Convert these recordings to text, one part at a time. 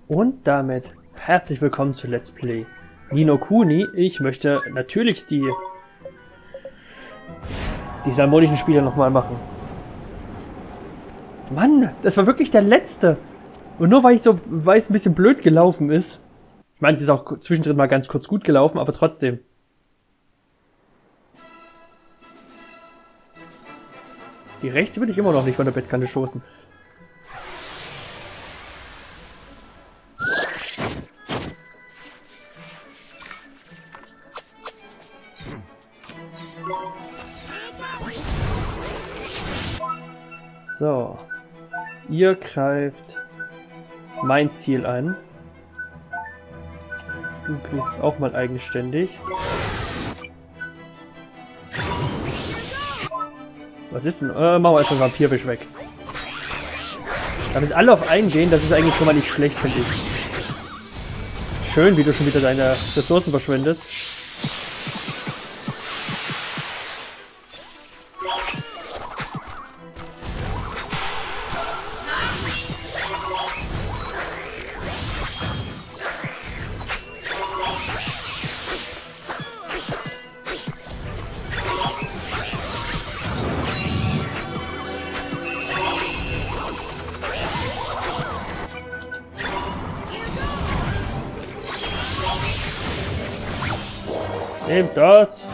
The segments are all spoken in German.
Und damit herzlich willkommen zu Let's Play Ni no Kuni. Ich möchte natürlich die salmonischen Spiele nochmal machen. Mann, das war wirklich der letzte. Und nur weil es ein bisschen blöd gelaufen ist. Ich meine, es ist auch zwischendrin mal ganz kurz gut gelaufen, aber trotzdem. Die rechts will ich immer noch nicht von der Bettkante stoßen. So. Ihr greift mein Ziel an. Du kriegst auch mal eigenständig. Was ist denn? Machen wir erst den Vampirwisch weg. Damit alle auf einen gehen, das ist eigentlich schon mal nicht schlecht, finde ich. Schön, wie du schon wieder deine Ressourcen verschwendest. Nehmt das!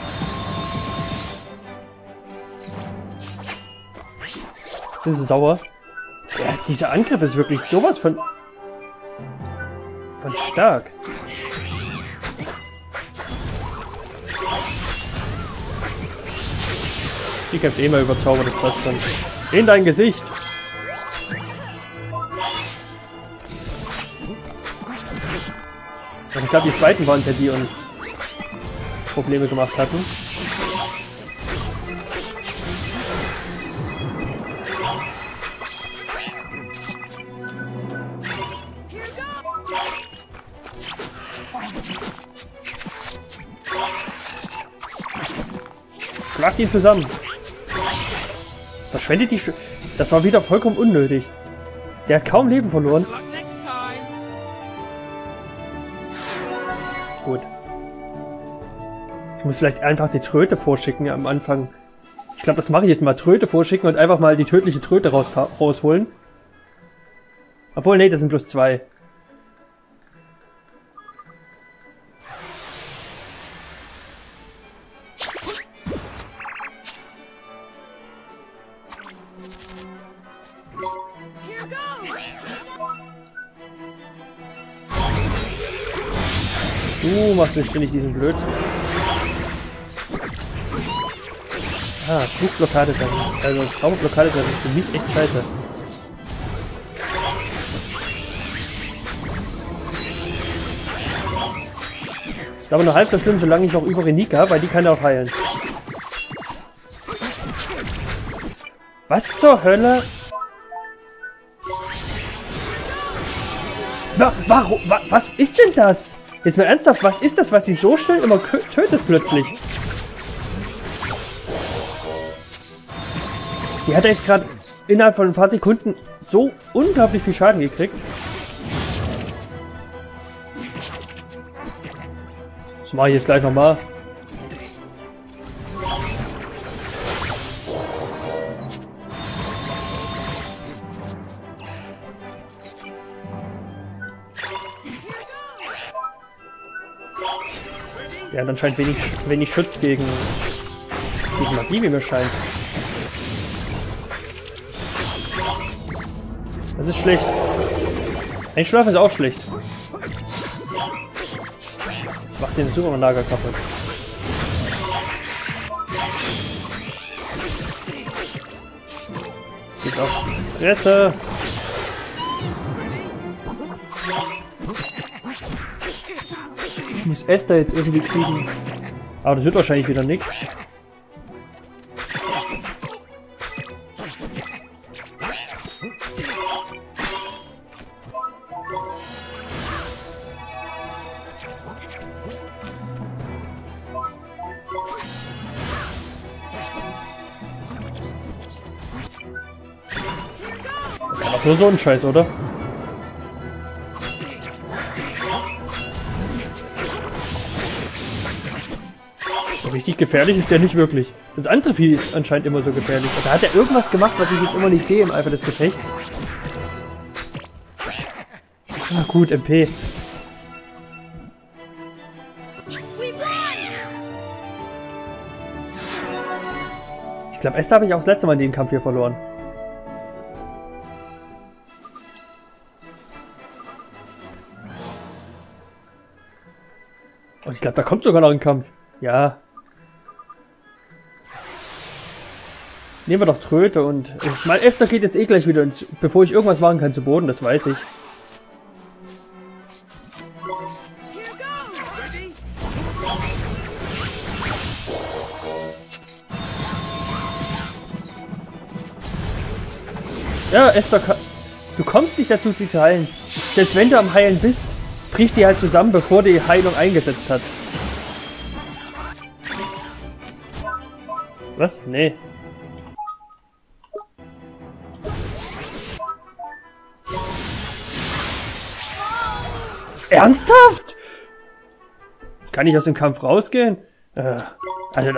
Das ist sauer. Ja, dieser Angriff ist wirklich sowas von stark. Die kämpft eh mal überzaubert, das passt dann. In dein Gesicht! Und ich glaube, die zweiten waren es ja, die uns Probleme gemacht hatten. Schlagt ihn zusammen. Verschwendet die Das war wieder vollkommen unnötig. Der hat kaum Leben verloren. Gut. Ich muss vielleicht einfach die Tröte vorschicken am Anfang. Ich glaube, das mache ich jetzt mal. Tröte vorschicken und einfach mal die tödliche Tröte rausholen. Obwohl, nee, das sind bloß 2. Du machst mir ständig diesen Blödsinn. Ah, Flugblockade dann. Also Zauberblockade ist für mich echt scheiße. Ist aber nur halb so schlimm, solange ich noch über Renika habe, weil die kann ja auch heilen. Was zur Hölle? Warum? Was ist denn das? Jetzt mal ernsthaft, was ist das, was die so schnell immer tötet plötzlich? Die hat jetzt gerade innerhalb von ein paar Sekunden so unglaublich viel Schaden gekriegt. Das mache ich jetzt gleich nochmal. Ja, dann scheint wenig Schutz gegen Magie, wie mir scheint. Das ist schlecht. Ein Schlaf ist auch schlecht. Das macht den Superman-Lager kaputt. Geht auf die Fresse. Ich muss Esther jetzt irgendwie kriegen. Aber das wird wahrscheinlich wieder nichts. Ach, nur so ein Scheiß, oder? So richtig gefährlich ist der nicht wirklich. Das andere Vieh ist anscheinend immer so gefährlich. Da hat er irgendwas gemacht, was ich jetzt immer nicht sehe im Eifer des Gefechts. Ah, gut, MP. Ich glaube, Esther habe ich auch das letzte Mal den Kampf hier verloren. Und ich glaube, da kommt sogar noch ein Kampf. Ja. Nehmen wir doch Tröte und... Ich meine, Esther geht jetzt eh gleich wieder, bevor ich irgendwas machen kann, zu Boden, das weiß ich. Ja, Esther, du kommst nicht dazu, sie zu heilen. Selbst wenn du am Heilen bist, bricht die halt zusammen, bevor die Heilung eingesetzt hat. Was? Nee. Ernsthaft? Kann ich aus dem Kampf rausgehen? Also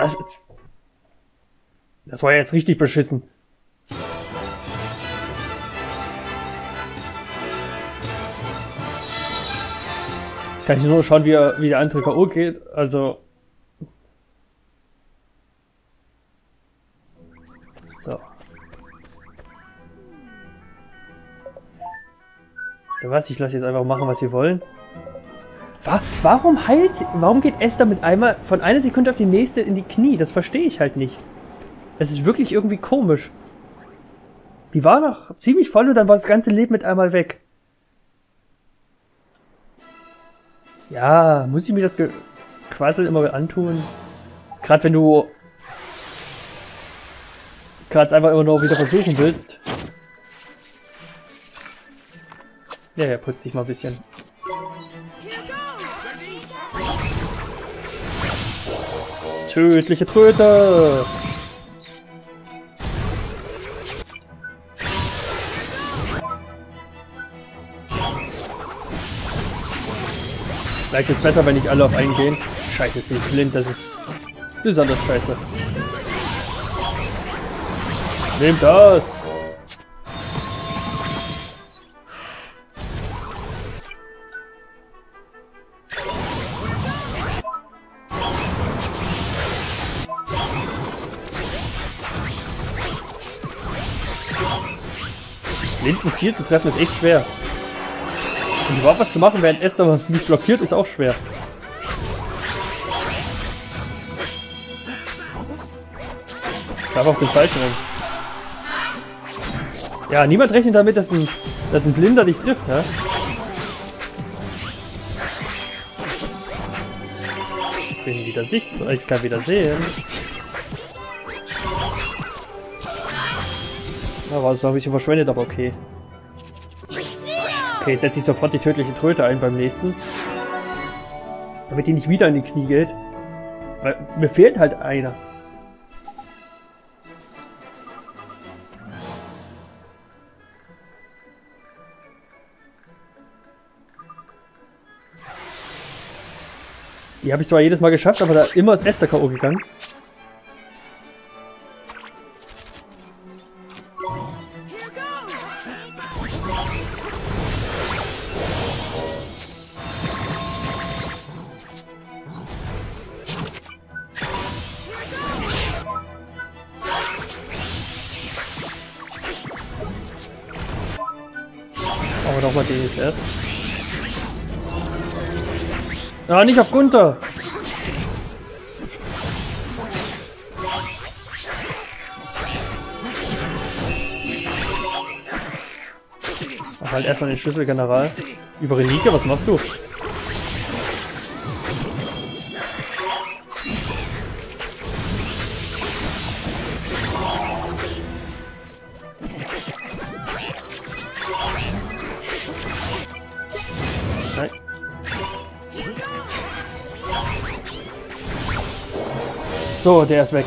das war ja jetzt richtig beschissen. Kann ich nur schauen, wie der andere K.O. geht. Also. So. So was, ich lasse jetzt einfach machen, was sie wollen. Warum heilt sie? Warum geht Esther mit einmal von einer Sekunde auf die nächste in die Knie? Das verstehe ich halt nicht. Es ist wirklich irgendwie komisch. Die war noch ziemlich voll und dann war das ganze Leben mit einmal weg. Ja, muss ich mir das Quassel immer antun? Gerade wenn du gerade einfach immer noch wieder versuchen willst. Ja, ja, putzt dich mal ein bisschen. Tödliche Tröte! Vielleicht ist es besser, wenn nicht alle auf einen gehen. Scheiße, ist nicht blind, das ist besonders scheiße. Nehmt das! Blind ein Ziel zu treffen ist echt schwer. Und überhaupt was zu machen, während Esther mich blockiert, ist auch schwer. Ich darf auf den falschen Ring. Ja, niemand rechnet damit, dass ein Blinder dich trifft, hä? Ich bin wieder sichtbar, ich kann wieder sehen. Ja, war so ein bisschen verschwendet, aber okay. Okay, jetzt setze ich sofort die tödliche Tröte ein beim nächsten. Damit die nicht wieder in die Knie geht. Weil mir fehlt halt einer. Die habe ich zwar jedes Mal geschafft, aber da immer ist Esther K.O. gegangen. Aber nochmal DSF. Ah, nicht auf Gunther! Mach halt erstmal den Schlüsselgeneral. Über Renike, was machst du? Nein. So, der ist weg.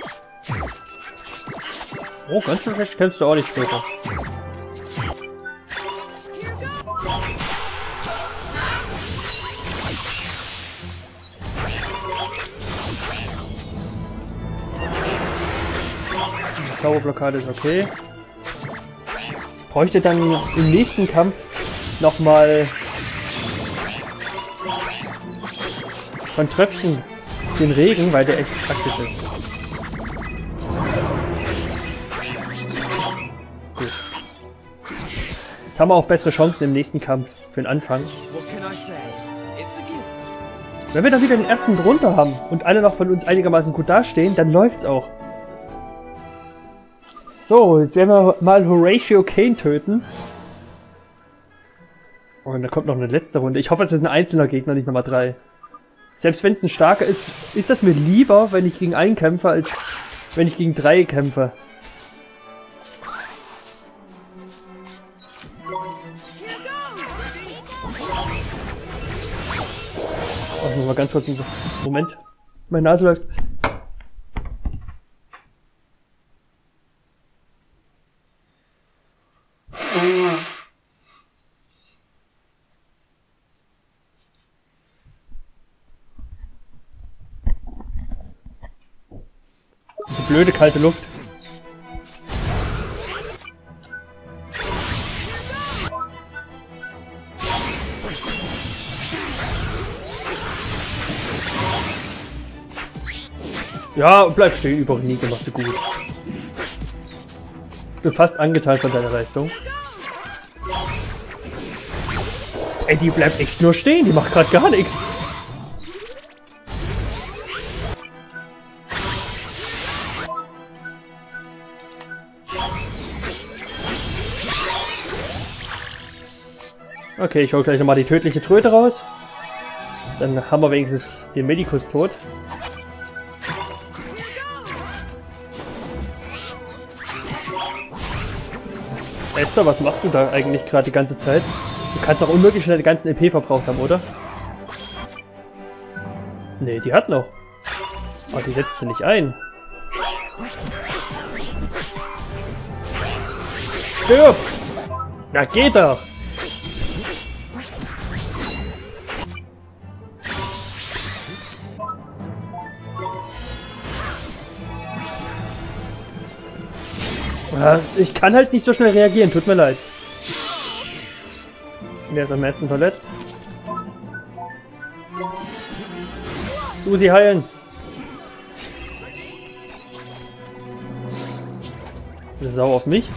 Oh, ganz schön schlecht kämpfst du auch nicht später. Zauberblockade ist okay. Ich bräuchte dann im nächsten Kampf nochmal von Tröpfchen den Regen, weil der echt praktisch ist. Gut. Jetzt haben wir auch bessere Chancen im nächsten Kampf für den Anfang. Wenn wir dann wieder den ersten drunter haben und alle noch von uns einigermaßen gut dastehen, dann läuft's auch. So, jetzt werden wir mal Horatio Kane töten. Oh, und da kommt noch eine letzte Runde. Ich hoffe, es ist ein einzelner Gegner, nicht Nummer 3. Selbst wenn es ein starker ist, ist das mir lieber, wenn ich gegen einen kämpfe, als wenn ich gegen 3 kämpfe. Oh, mal ganz kurz einen Moment. Meine Nase läuft. Diese blöde kalte Luft. Ja, bleib stehen, Überknie, machst du gut. Ich bin fast angetan von deiner Leistung. Ey, die bleibt echt nur stehen, die macht gerade gar nichts. Okay, ich hole gleich nochmal die tödliche Tröte raus. Dann haben wir wenigstens den Medikus tot. Esther, was machst du da eigentlich gerade die ganze Zeit? Du kannst doch unmöglich schnell den ganzen EP verbraucht haben, oder? Nee, die hat noch. Aber die setzt sie nicht ein. Stirb! Na geht doch! Ich kann halt nicht so schnell reagieren, tut mir leid. Wer ist am meisten verletzt? Susi heilen! Ist sauer auf mich?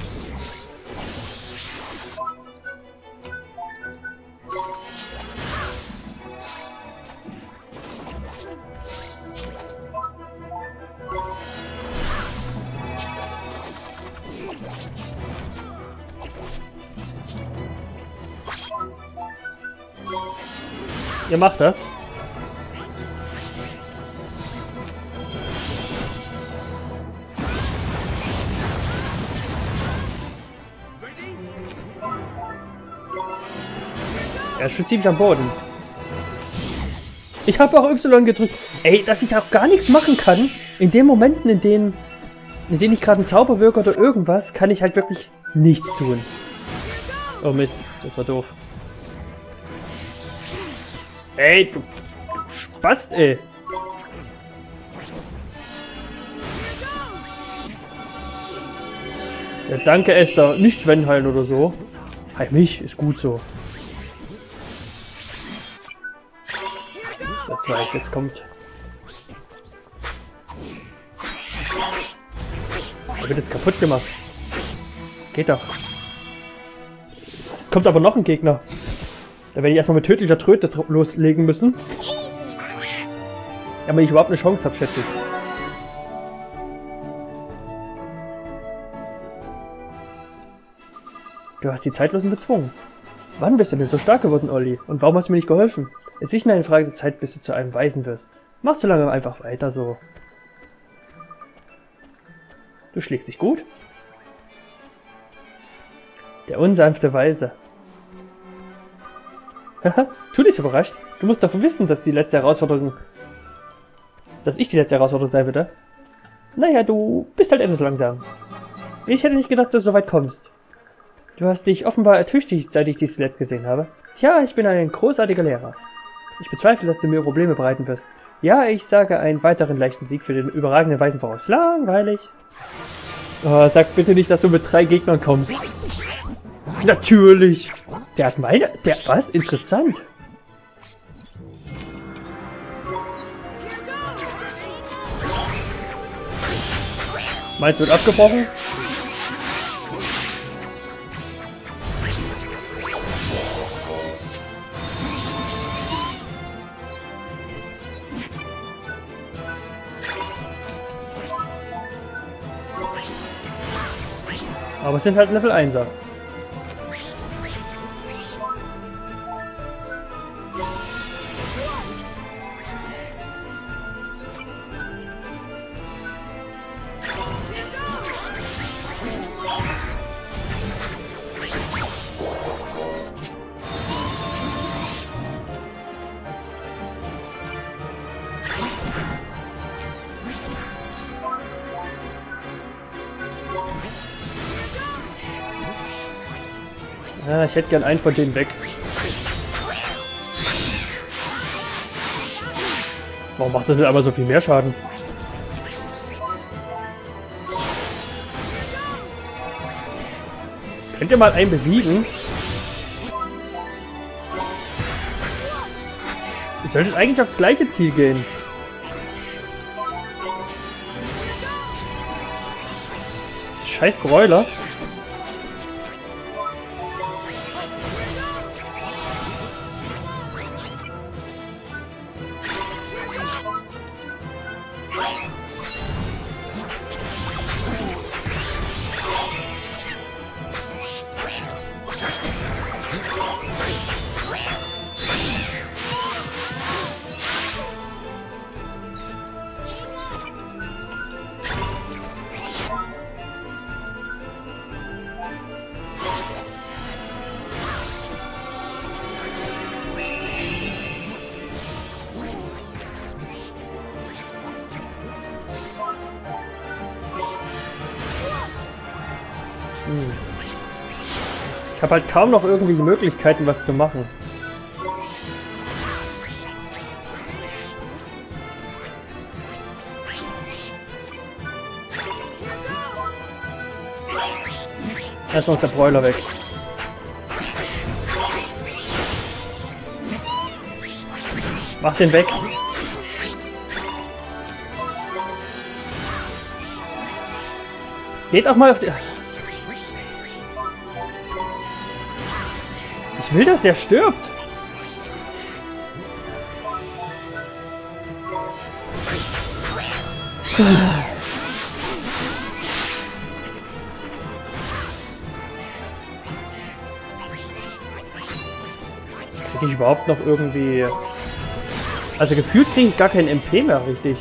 Ihr macht das. Er ist schon ziemlich am Boden. Ich habe auch Y gedrückt. Ey, dass ich auch gar nichts machen kann. In den Momenten, in denen ich gerade einen Zauber wirke oder irgendwas, kann ich halt wirklich nichts tun. Oh Mist, das war doof. Ey, du Spast, ey. Ja, danke, Esther. Nicht Sven heilen oder so. Heil mich, ist gut so. Der zweite jetzt kommt. Da wird es kaputt gemacht. Geht doch. Es kommt aber noch ein Gegner. Da werde ich erstmal mit tödlicher Tröte loslegen müssen. Aber ich überhaupt eine Chance habe, schätze ich. Du hast die Zeitlosen bezwungen. Wann bist du denn so stark geworden, Olli? Und warum hast du mir nicht geholfen? Es ist nicht nur eine Frage der Zeit, bis du zu einem Weisen wirst. Mach so lange einfach weiter so. Du schlägst dich gut. Der unsanfte Weise. Haha, tu dich überrascht. Du musst doch wissen, dass ich die letzte Herausforderung sein würde. Naja, du bist halt etwas langsam. Ich hätte nicht gedacht, dass du so weit kommst. Du hast dich offenbar ertüchtigt, seit ich dich zuletzt gesehen habe. Tja, ich bin ein großartiger Lehrer. Ich bezweifle, dass du mir Probleme bereiten wirst. Ja, ich sage einen weiteren leichten Sieg für den überragenden Weisen voraus. Langweilig. Oh, sag bitte nicht, dass du mit 3 Gegnern kommst. Natürlich. Der hat meine... Der... Was? Interessant. Meins wird abgebrochen. Aber es sind halt Level 1er. Ja, ich hätte gern einen von denen weg. Warum macht das denn aber so viel mehr Schaden? Könnt ihr mal einen besiegen? Ihr solltet eigentlich aufs gleiche Ziel gehen. Scheiß Bräuler. Ich habe halt kaum noch irgendwie die Möglichkeiten, was zu machen. Erstmal ist der Bräuler weg. Mach den weg. Geht auch mal auf die... Ich will, dass der stirbt. Kriege ich überhaupt noch irgendwie... Also gefühlt kriege ich gar keinen MP mehr richtig.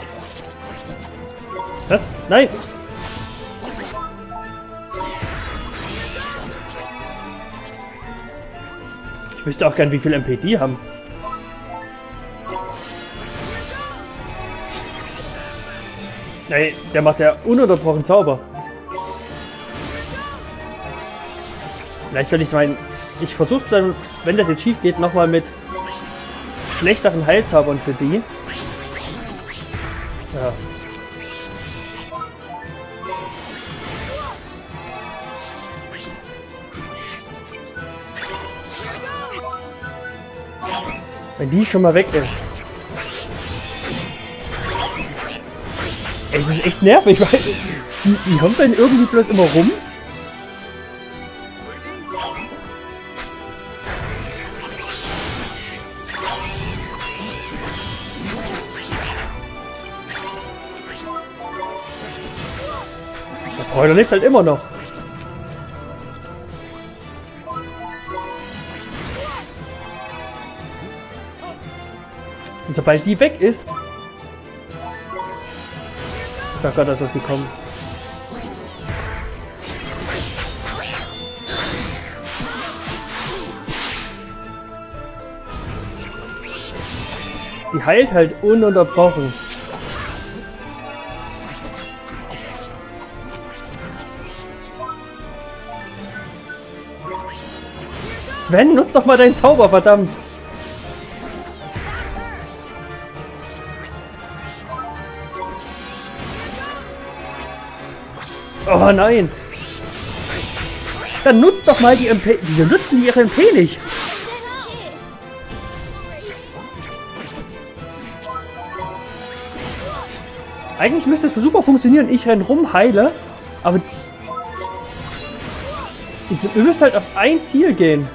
Was? Nein! Ich wüsste auch gern, wie viel MP die haben. Ey, der macht ja ununterbrochen Zauber. Vielleicht soll ich meinen... Ich versuch's dann, wenn das jetzt schief geht, nochmal mit schlechteren Heilzaubern für die. Ja. Wenn die schon mal weg ist. Es ist echt nervig, weil die kommt dann irgendwie bloß immer rum. Der Bräuler lebt halt immer noch. Und sobald die weg ist... Oh Gott, da ist was gekommen. Die heilt halt ununterbrochen. Sven, nutz doch mal deinen Zauber, verdammt! Oh nein! Dann nutzt doch mal die MP. Wieso nutzen die ihre MP nicht? Eigentlich müsste es super funktionieren. Ich renn rum, heile. Aber ihr müsst halt auf ein Ziel gehen.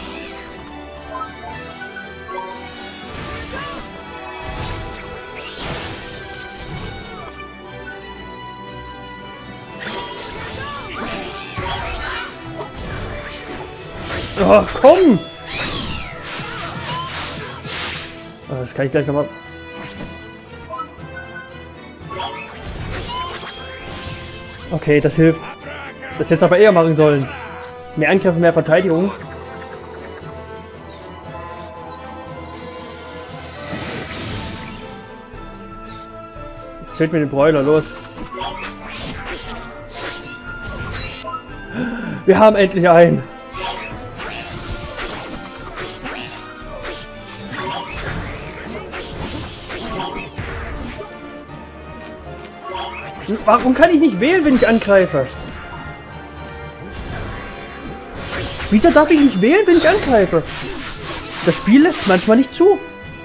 Oh, komm! Oh, das kann ich gleich nochmal... Okay, das hilft. Das hätte es aber eher machen sollen. Mehr Angriff, mehr Verteidigung. Jetzt fehlt mir den Bräuler, los. Wir haben endlich einen. Warum kann ich nicht wählen, wenn ich angreife? Wieso darf ich nicht wählen, wenn ich angreife? Das Spiel lässt manchmal nicht zu.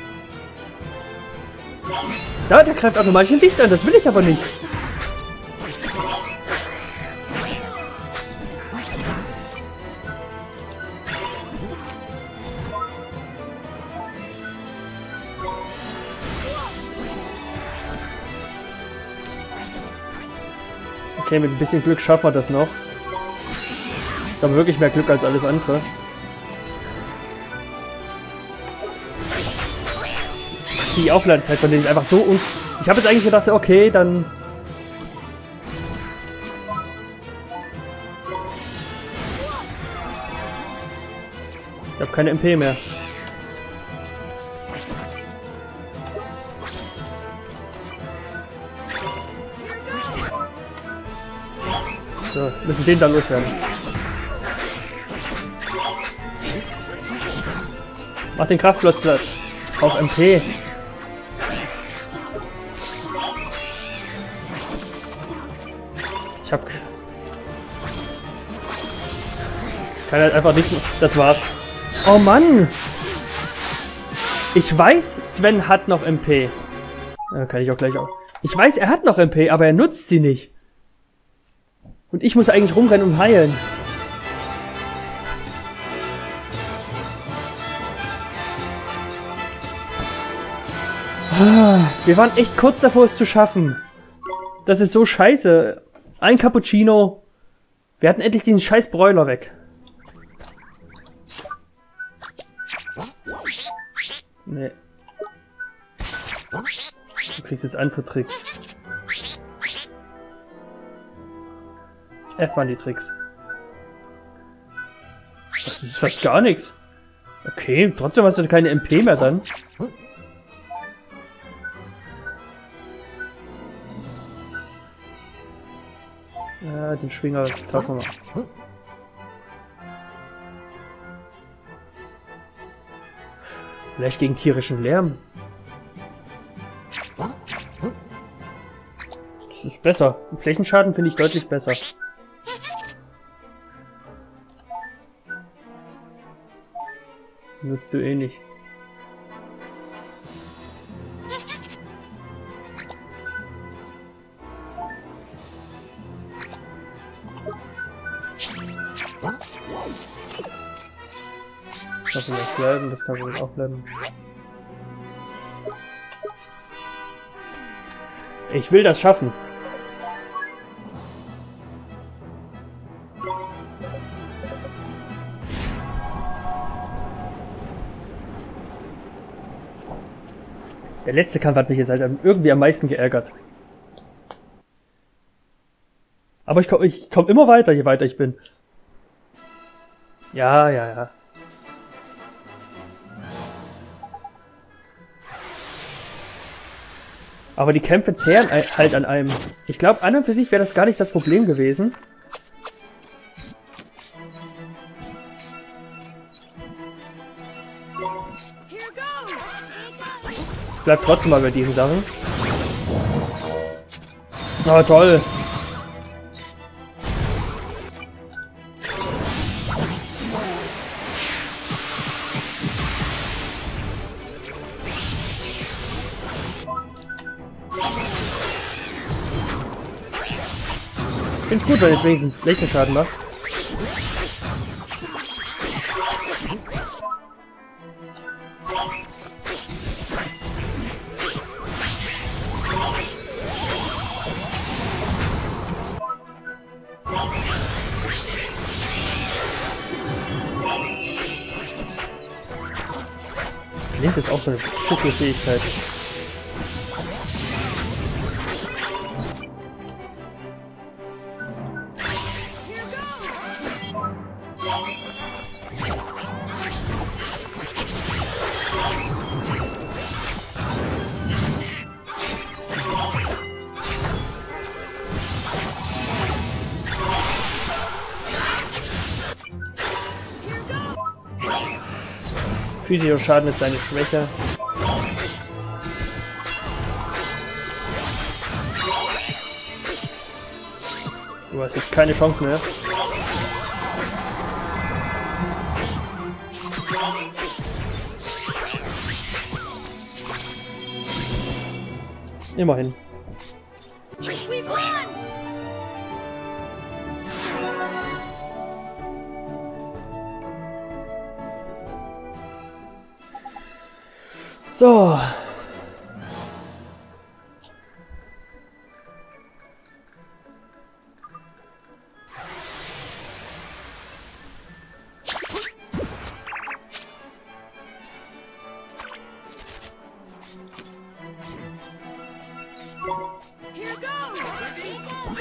Ja, der greift automatisch ein Licht an, das will ich aber nicht. Okay, mit ein bisschen Glück schaffen wir das noch. Ist aber wirklich mehr Glück als alles andere. Die Aufladezeit von denen ist einfach so un... Ich habe jetzt eigentlich gedacht, okay, dann... Ich habe keine MP mehr. So, müssen den dann loswerden. Mach den Kraftplatz platt. Auf MP. Ich hab... Ich kann halt einfach nichts... Das war's. Oh Mann! Ich weiß, Sven hat noch MP. Ja, kann ich auch gleich auch. Ich weiß, er hat noch MP, aber er nutzt sie nicht. Und ich muss eigentlich rumrennen und heilen. Wir waren echt kurz davor, es zu schaffen. Das ist so scheiße. Ein Cappuccino. Wir hatten endlich den scheiß Bräuler weg. Nee. Du kriegst jetzt andere Tricks. F waren die Tricks. Das ist fast gar nichts. Okay, trotzdem hast du keine MP mehr dann. Ja, den Schwinger tauschen wir mal. Vielleicht gegen tierischen Lärm. Das ist besser. Flächenschaden finde ich deutlich besser. Nutzt du eh nicht. Das kann jetzt bleiben, das kann wohl auch bleiben. Ich will das schaffen. Der letzte Kampf hat mich jetzt halt irgendwie am meisten geärgert. Aber ich komm immer weiter, je weiter ich bin. Ja, ja, ja. Aber die Kämpfe zehren halt an einem. Ich glaube, an und für sich wäre das gar nicht das Problem gewesen. Bleibt trotzdem mal bei diesen Sachen. Oh, toll. Ich finde es gut, weil es wenigstens Flächenschaden macht. Link ist auch so eine schicke Fähigkeit. Physio-Schaden ist seine Schwäche. Du hast jetzt keine Chance mehr. Immerhin. So. Here goes!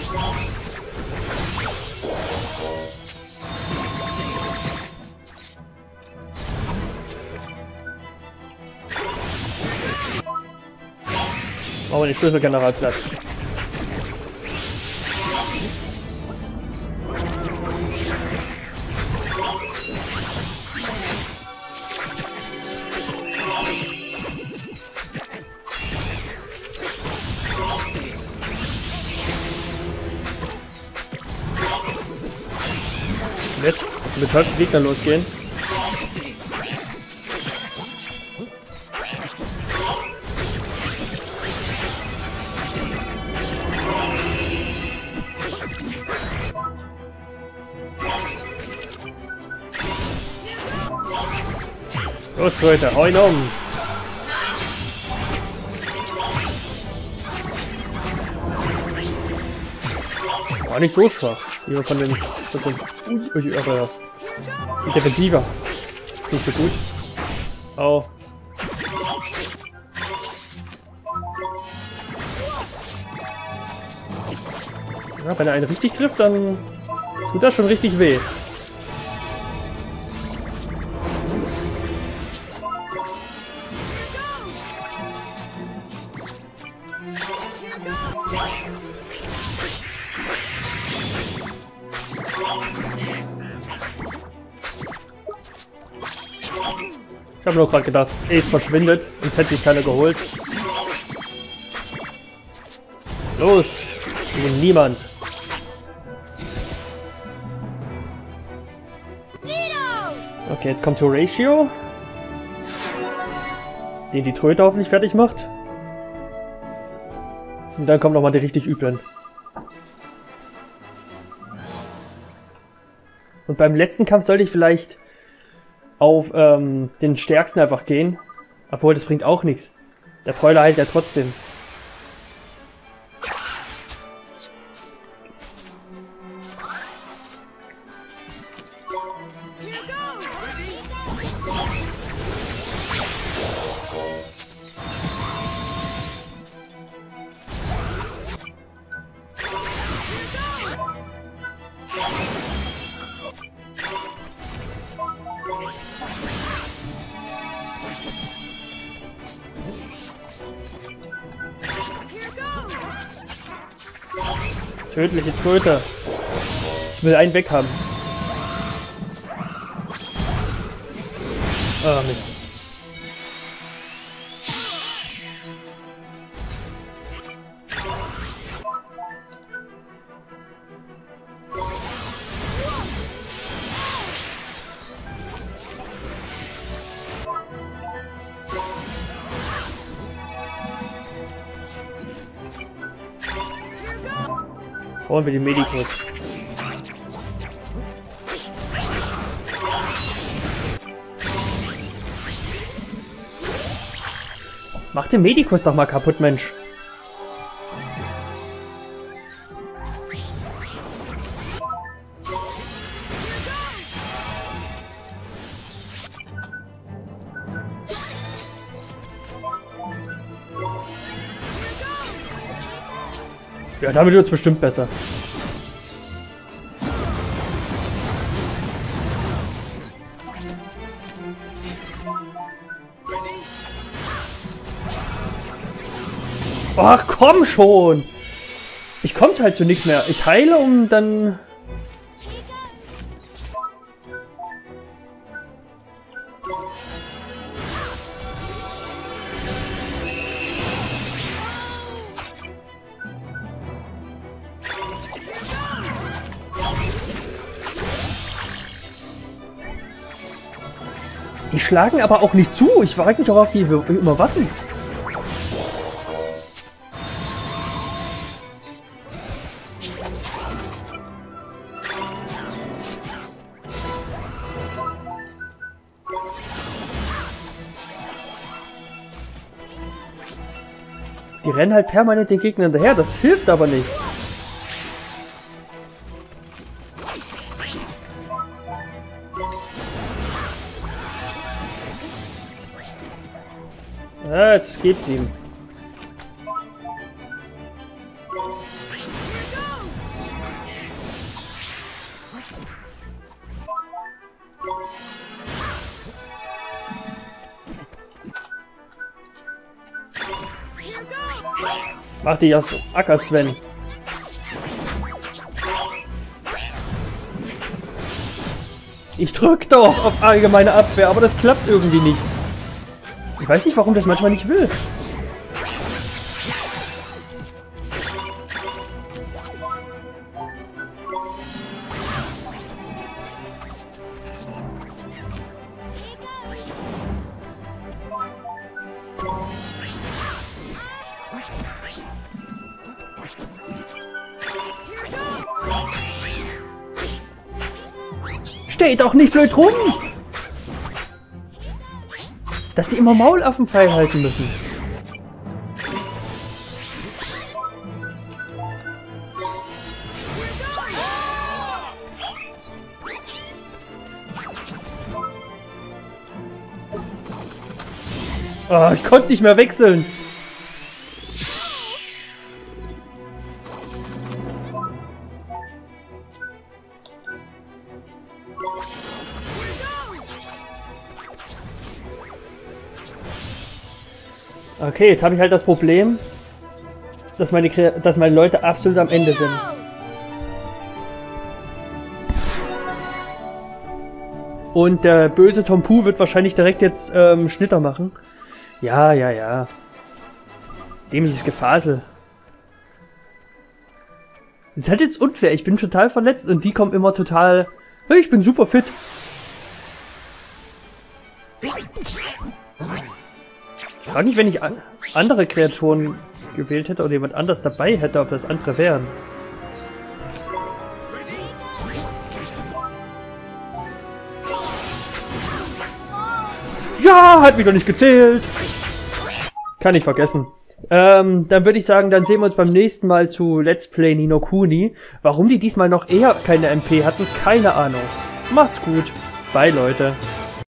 Machen wir den Schlüsselgeneral platt. Jetzt mit heute Gegner losgehen. Los, Leute, hau ihn um! War nicht so schwach, wie man von den Defensiver. Nicht so gut. Au. Ja, wenn er einen richtig trifft, dann tut das schon richtig weh. Ich habe nur gerade gedacht, Ace verschwindet, sonst hätte sich keiner geholt. Los, niemand. Okay, jetzt kommt Horatio, den die Tröte hoffentlich fertig macht. Und dann kommen nochmal die richtig üblen. Und beim letzten Kampf sollte ich vielleicht auf den Stärksten einfach gehen. Obwohl, das bringt auch nichts. Der Bräuler heilt ja trotzdem. Tödliche Tröte. Ich will einen weg haben. Ah, Mist. Brauchen wir den Medikus. Mach den Medikus doch mal kaputt, Mensch. Ja, damit wird es bestimmt besser. Ach, komm schon! Ich komme halt zu nichts mehr. Ich heile, um dann... Die schlagen aber auch nicht zu. Ich frage mich doch, auf die immer warten. Die rennen halt permanent den Gegnern hinterher. Das hilft aber nicht. Ja, jetzt geht's ihm. Mach dich aus Acker, Sven. Ich drück doch auf allgemeine Abwehr, aber das klappt irgendwie nicht. Ich weiß nicht, warum das manchmal nicht will. Steh doch nicht blöd rum! Dass die immer Maulaffen frei halten müssen. Oh, ich konnte nicht mehr wechseln. Okay, jetzt habe ich halt das Problem, dass meine Leute absolut am Ende sind. Und der böse Tompu wird wahrscheinlich direkt jetzt Schnitter machen. Ja, ja, ja. Dämliches Gefasel. Das ist halt jetzt unfair. Ich bin total verletzt und die kommen immer total... Hey, ich bin super fit. Ich frage mich, wenn ich andere Kreaturen gewählt hätte oder jemand anders dabei hätte, ob das andere wären. Ja, hat wieder nicht gezählt. Kann ich vergessen. Dann würde ich sagen, dann sehen wir uns beim nächsten Mal zu Let's Play Ni no Kuni. Warum die diesmal noch eher keine MP hatten, keine Ahnung. Macht's gut. Bye, Leute.